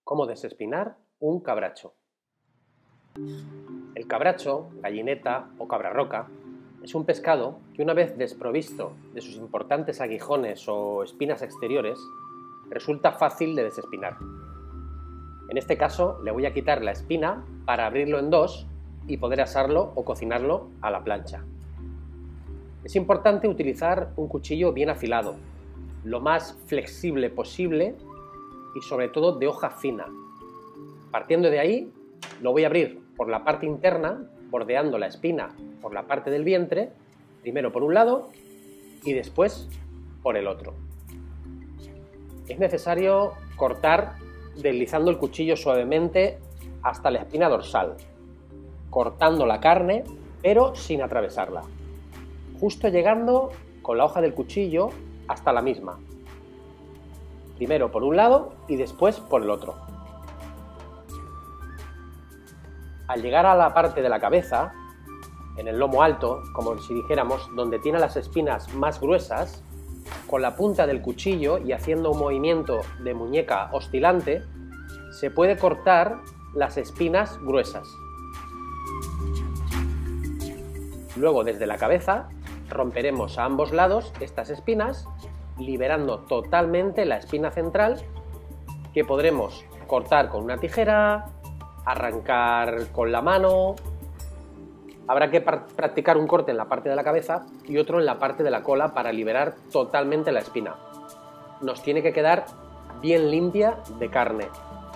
Cómo desespinar un cabracho. El cabracho, gallineta o cabra-roca es un pescado que, una vez desprovisto de sus importantes aguijones o espinas exteriores, resulta fácil de desespinar. En este caso le voy a quitar la espina para abrirlo en dos y poder asarlo o cocinarlo a la plancha. Es importante utilizar un cuchillo bien afilado, lo más flexible posible y sobre todo de hoja fina. Partiendo de ahí, lo voy a abrir por la parte interna, bordeando la espina por la parte del vientre, primero por un lado y después por el otro. Es necesario cortar deslizando el cuchillo suavemente hasta la espina dorsal, cortando la carne pero sin atravesarla, justo llegando con la hoja del cuchillo hasta la misma, primero por un lado y después por el otro. Al llegar a la parte de la cabeza, en el lomo alto, como si dijéramos, donde tiene las espinas más gruesas, con la punta del cuchillo y haciendo un movimiento de muñeca oscilante, se puede cortar las espinas gruesas. Luego, desde la cabeza, romperemos a ambos lados estas espinas, liberando totalmente la espina central, que podremos cortar con una tijera, arrancar con la mano. Habrá que practicar un corte en la parte de la cabeza y otro en la parte de la cola para liberar totalmente la espina. Nos tiene que quedar bien limpia de carne.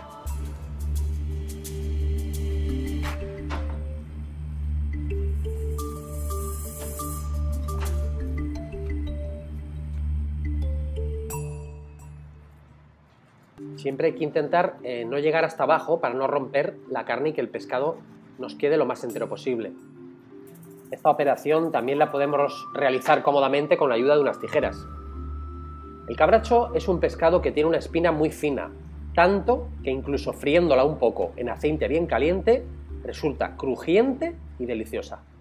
Siempre hay que intentar no llegar hasta abajo para no romper la carne y que el pescado nos quede lo más entero posible. Esta operación también la podemos realizar cómodamente con la ayuda de unas tijeras. El cabracho es un pescado que tiene una espina muy fina, tanto que incluso friéndola un poco en aceite bien caliente resulta crujiente y deliciosa.